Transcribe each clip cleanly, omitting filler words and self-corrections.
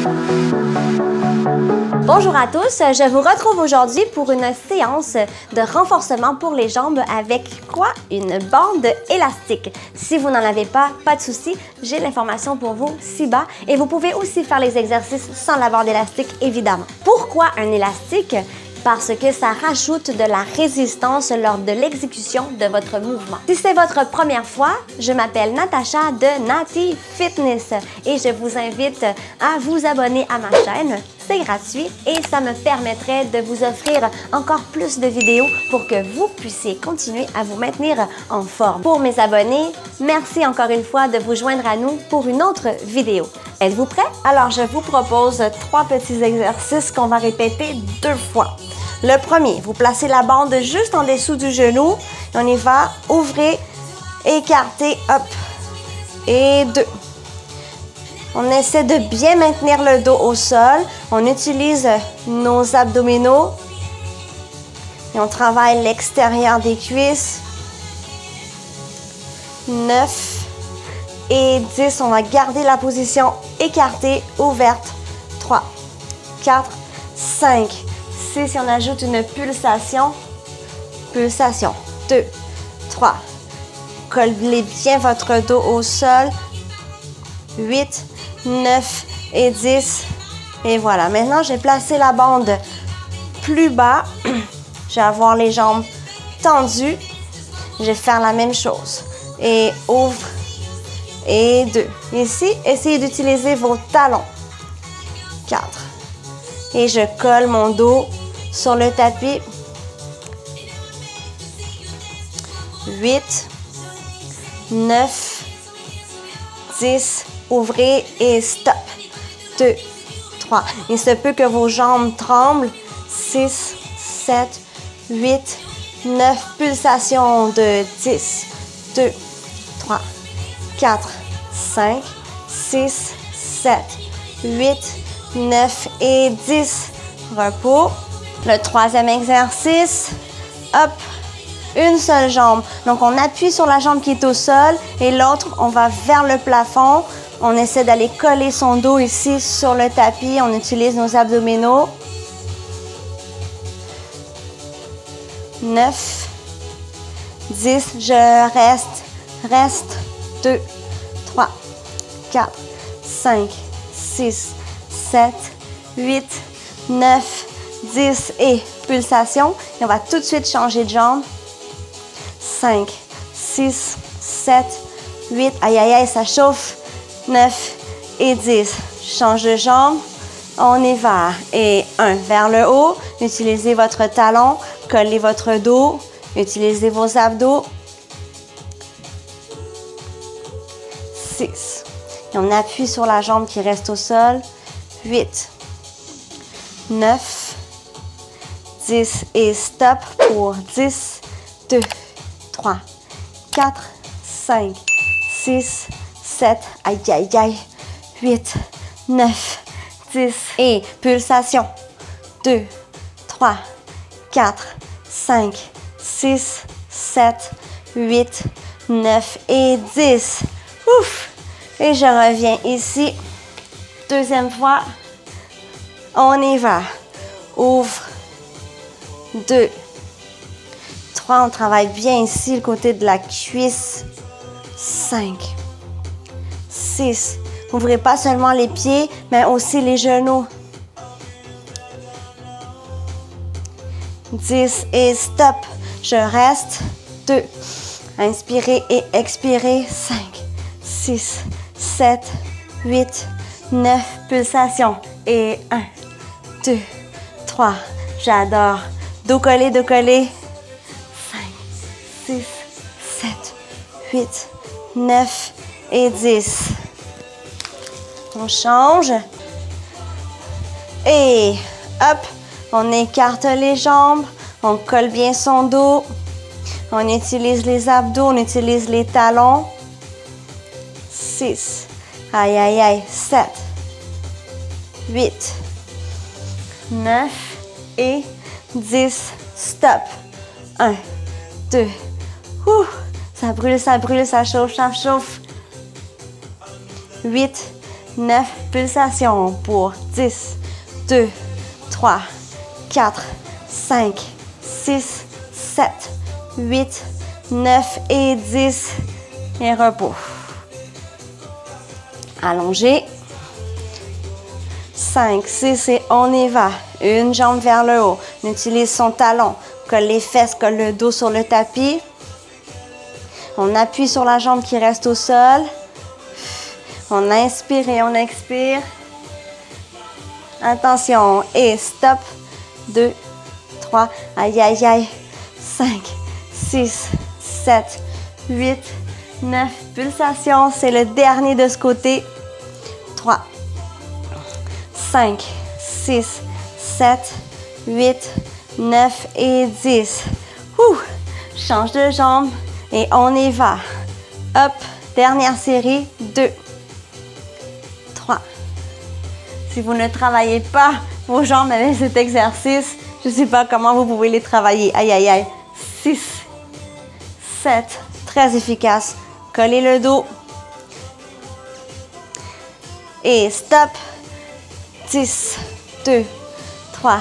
Bonjour à tous, je vous retrouve aujourd'hui pour une séance de renforcement pour les jambes avec quoi? Une bande élastique. Si vous n'en avez pas de souci, j'ai l'information pour vous ci-bas et vous pouvez aussi faire les exercices sans la bande élastique évidemment. Pourquoi un élastique? Parce que ça rajoute de la résistance lors de l'exécution de votre mouvement. Si c'est votre première fois, je m'appelle Natacha de Nati Fitness et je vous invite à vous abonner à ma chaîne. C'est gratuit et ça me permettrait de vous offrir encore plus de vidéos pour que vous puissiez continuer à vous maintenir en forme. Pour mes abonnés, merci encore une fois de vous joindre à nous pour une autre vidéo. Êtes-vous prêts? Alors, je vous propose 3 petits exercices qu'on va répéter 2 fois. Le premier, vous placez la bande juste en dessous du genou. On y va, ouvrez, écartez, hop, et 2. On essaie de bien maintenir le dos au sol. On utilise nos abdominaux et on travaille l'extérieur des cuisses. 9 et 10. On va garder la position écartée, ouverte. 3, 4, 5, 6. Et on ajoute une pulsation. Pulsation. 2, 3. Collez bien votre dos au sol. 8, 9 et 10. Et voilà. Maintenant, j'ai placé la bande plus bas. Je vais avoir les jambes tendues. Je vais faire la même chose. Et ouvre. Et 2. Ici, essayez d'utiliser vos talons. 4. Et je colle mon dos sur le tapis. 8, 9, 10. Ouvrez et stop. 2, 3. Il se peut que vos jambes tremblent. 6, 7, 8, 9. Pulsation de 10. 2, 3, 4, 5, 6, 7, 8, 9 et 10. Repos. Le troisième exercice. Hop. Une seule jambe. Donc, on appuie sur la jambe qui est au sol et l'autre, on va vers le plafond. On essaie d'aller coller son dos ici sur le tapis. On utilise nos abdominaux. 9, 10. Je reste. 2, 3, 4, 5, 6, 7, 8, 9, 10 et pulsation. Et on va tout de suite changer de jambe. 5, 6, 7, 8. Aïe, aïe, aïe, ça chauffe. 9 et 10. Change de jambe. On y va. Et 1 vers le haut. Utilisez votre talon. Collez votre dos. Utilisez vos abdos. 6. Et on appuie sur la jambe qui reste au sol. 8, 9, 10 et stop pour 10, 2, 3, 4, 5, 6, 7, aïe, aïe, aïe, 8, 9, 10 et pulsation. 2, 3, 4, 5, 6, 7, 8, 9 et 10. Ouf! Et je reviens ici. Deuxième fois. On y va. Ouvre. 2, 3. On travaille bien ici, le côté de la cuisse. 5, 6. Ouvrez pas seulement les pieds, mais aussi les genoux. 10 et stop. Je reste. 2. Inspirez et expirez. 5, 6, 7, 8, 9. Pulsation. Et 1, 2, 3. J'adore. Dos collé, dos collé. 5, 6, 7, 8, 9 et 10. On change. Et hop, on écarte les jambes. On colle bien son dos. On utilise les abdos, on utilise les talons. 6. Aïe, aïe, aïe. 7. 8. 9 et 10. Stop. 1, 2. Ça brûle, ça chauffe, ça chauffe. 8, 9 pulsations pour 10, 2, 3, 4, 5, 6, 7, 8, 9 et 10. Et repos. Allongez. 5, 6 et on y va. Une jambe vers le haut. On utilise son talon. Colle les fesses, colle le dos sur le tapis. On appuie sur la jambe qui reste au sol. On inspire et on expire. Attention. Et stop. 2, 3, aïe, aïe, aïe. 5, 6, 7, 8, 9. Pulsations. C'est le dernier de ce côté. 3, 5, 6, 7, 8, 9 et 10. Ouh. Change de jambe et on y va. Hop, dernière série. 2, 3. Si vous ne travaillez pas vos jambes avec cet exercice, je ne sais pas comment vous pouvez les travailler. Aïe, aïe, aïe. 6, 7. Très efficace. Collez le dos. Et stop. 10, 2, 3,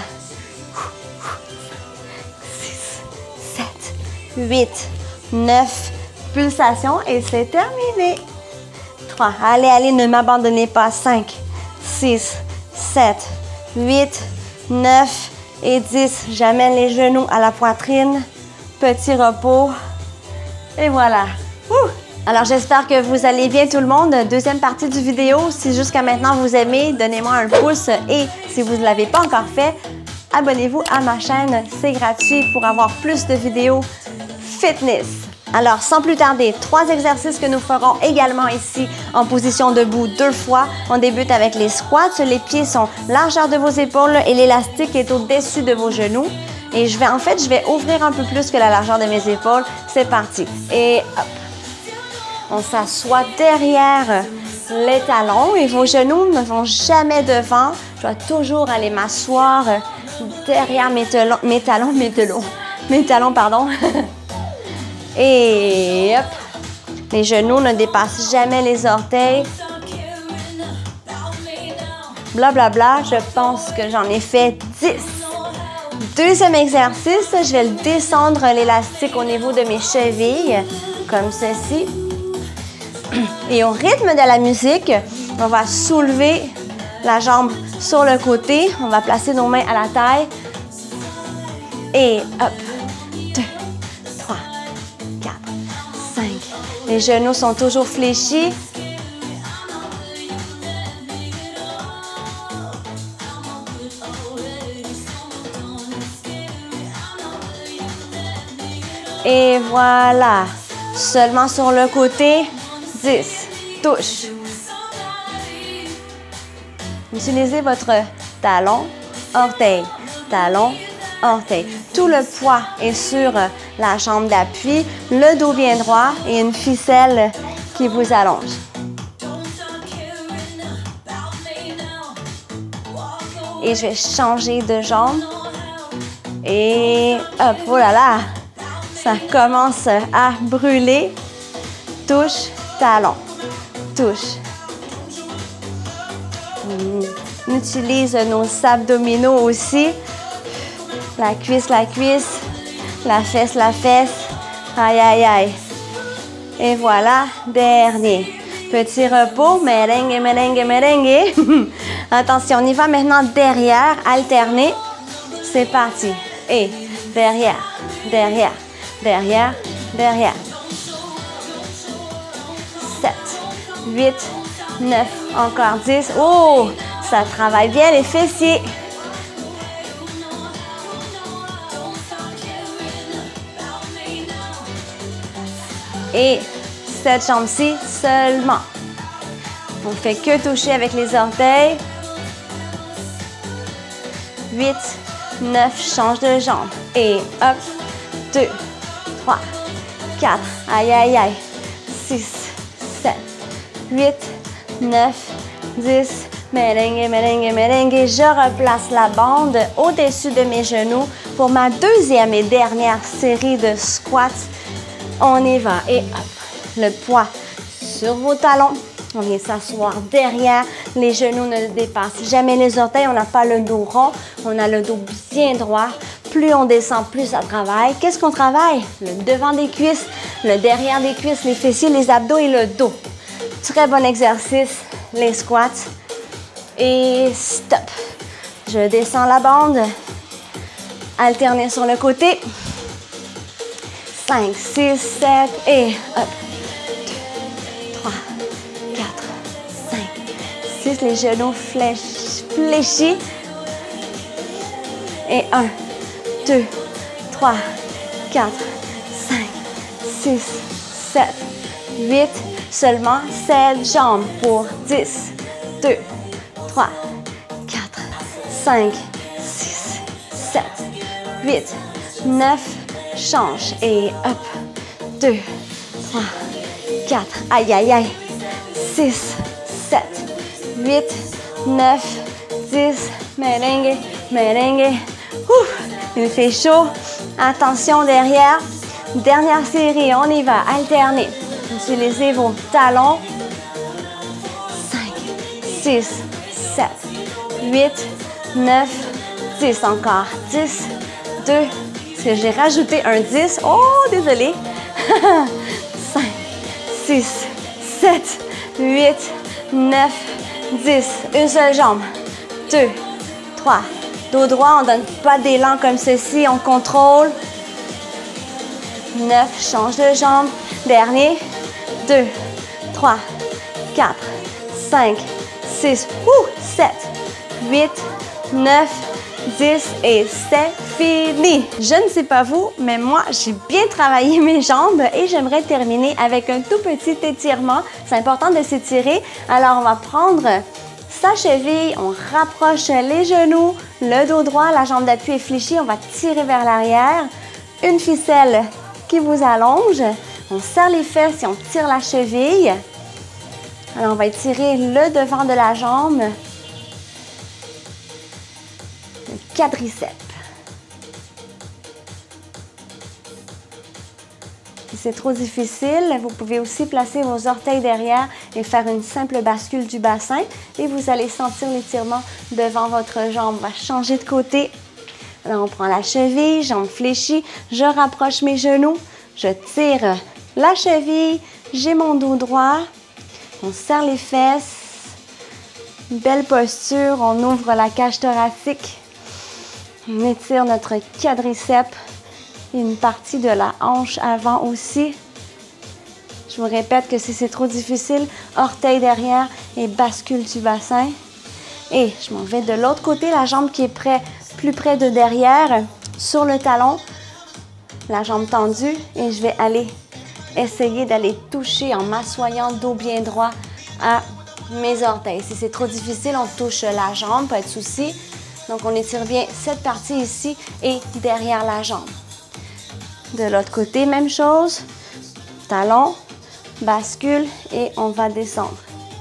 6, 7, 8, 9. Pulsations et c'est terminé. 3. Allez, allez, ne m'abandonnez pas. 5, 6, 7, 8, 9 et 10. J'amène les genoux à la poitrine. Petit repos. Et voilà. Ouh. Alors, j'espère que vous allez bien tout le monde. Deuxième partie du vidéo. Si jusqu'à maintenant vous aimez, donnez-moi un pouce. Et si vous ne l'avez pas encore fait, abonnez-vous à ma chaîne. C'est gratuit pour avoir plus de vidéos fitness. Alors, sans plus tarder, 3 exercices que nous ferons également ici en position debout 2 fois. On débute avec les squats. Les pieds sont largeur de vos épaules et l'élastique est au-dessus de vos genoux. Et je vais ouvrir un peu plus que la largeur de mes épaules. C'est parti. Et hop. On s'assoit derrière les talons et vos genoux ne vont jamais devant. Je dois toujours aller m'asseoir derrière mes talons, pardon. Et hop, les genoux ne dépassent jamais les orteils. Blablabla, je pense que j'en ai fait 10. Deuxième exercice, je vais descendre l'élastique au niveau de mes chevilles, comme ceci. Et au rythme de la musique, on va soulever la jambe sur le côté. On va placer nos mains à la taille. Et hop, 2, 3, 4, 5. Les genoux sont toujours fléchis. Et voilà. Seulement sur le côté. 10. Touche. Utilisez votre talon, orteil, talon, orteil. Tout le poids est sur la jambe d'appui, le dos bien droit et une ficelle qui vous allonge. Et je vais changer de jambe. Et hop, oh là là, ça commence à brûler. Touche. Talon, touche. On utilise nos abdominaux aussi. La cuisse, la fesse, la fesse. Aïe, aïe, aïe. Et voilà, dernier. Petit repos, merengue, merengue, merengue. Attention, on y va maintenant derrière, alterner. C'est parti. Et derrière, derrière, derrière, derrière. 8, 9, encore 10. Oh, ça travaille bien les fessiers. Et cette jambe-ci seulement. On ne fait que toucher avec les orteils. 8, 9, change de jambe. Et hop, 2, 3, 4, aïe, aïe, aïe. 6, 7, 8, 9, 10, merengue, merengue, merengue. Je replace la bande au-dessus de mes genoux pour ma deuxième et dernière série de squats. On y va et hop, le poids sur vos talons, On vient s'asseoir derrière, les genoux ne dépassent jamais les orteils, on n'a pas le dos rond, on a le dos bien droit. Plus on descend, plus ça travaille. Qu'est-ce qu'on travaille? Le devant des cuisses, le derrière des cuisses, les fessiers, les abdos et le dos. Très bon exercice, les squats. Et stop. Je descends la bande. Alterner sur le côté. 5, 6, 7 et hop. 2, 3, 4, 5, 6. Les genoux fléchis. Et 1, 2, 3, 4, 5, 6, 7, 8. Seulement 7 jambes pour 10, 2, 3, 4, 5, 6, 7, 8, 9. Change et hop. 2, 3, 4. Aïe, aïe, aïe. 6, 7, 8, 9, 10. Merengue, merengue. Ouf, il fait chaud. Attention derrière. Dernière série, on y va. Alterner. Utilisez vos talons. 5, 6, 7, 8, 9, 10. Encore. 10, 2, j'ai rajouté un 10. Oh, désolé. 5, 6, 7, 8, 9, 10. Une seule jambe. 2, 3. Dos droit, on ne donne pas d'élan comme ceci. On contrôle. 9, change de jambe. Dernier. 2, 3, 4, 5, 6, 7, 8, 9, 10 et c'est fini. Je ne sais pas vous, mais moi, j'ai bien travaillé mes jambes et j'aimerais terminer avec un tout petit étirement. C'est important de s'étirer. Alors, on va prendre sa cheville, on rapproche les genoux, le dos droit, la jambe d'appui est fléchie, on va tirer vers l'arrière. Une ficelle qui vous allonge. On serre les fesses et on tire la cheville. Alors, on va étirer le devant de la jambe. Le quadriceps. Si c'est trop difficile, vous pouvez aussi placer vos orteils derrière et faire une simple bascule du bassin. Et vous allez sentir l'étirement devant votre jambe. On va changer de côté. Alors, on prend la cheville, jambe fléchie. Je rapproche mes genoux. Je tire la cheville, j'ai mon dos droit, on serre les fesses, belle posture, on ouvre la cage thoracique, on étire notre quadriceps et une partie de la hanche avant aussi. Je vous répète que si c'est trop difficile, orteil derrière et bascule du bassin. Et je m'en vais de l'autre côté, la jambe qui est plus près de derrière, sur le talon, la jambe tendue et je vais aller essayer d'aller toucher en m'assoyant dos bien droit à mes orteils. Si c'est trop difficile, on touche la jambe, pas de souci. Donc, on étire bien cette partie ici et derrière la jambe. De l'autre côté, même chose. Talon, bascule et on va descendre.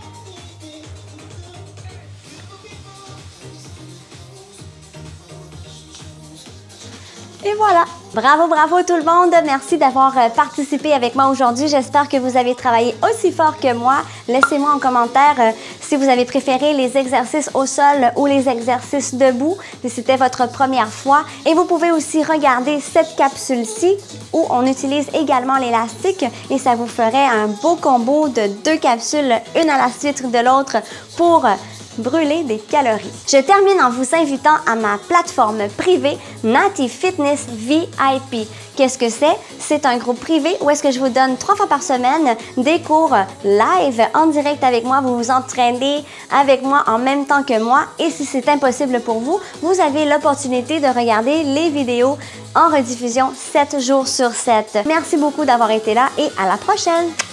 Et voilà! Bravo, bravo tout le monde! Merci d'avoir participé avec moi aujourd'hui. J'espère que vous avez travaillé aussi fort que moi. Laissez-moi en commentaire si vous avez préféré les exercices au sol ou les exercices debout, si c'était votre première fois. Et vous pouvez aussi regarder cette capsule-ci où on utilise également l'élastique et ça vous ferait un beau combo de 2 capsules, une à la suite de l'autre pour brûler des calories. Je termine en vous invitant à ma plateforme privée Nati Fitness VIP. Qu'est-ce que c'est? C'est un groupe privé où est-ce que je vous donne 3 fois par semaine des cours live en direct avec moi. Vous vous entraînez avec moi en même temps que moi. Et si c'est impossible pour vous, vous avez l'opportunité de regarder les vidéos en rediffusion 7 jours sur 7. Merci beaucoup d'avoir été là et à la prochaine!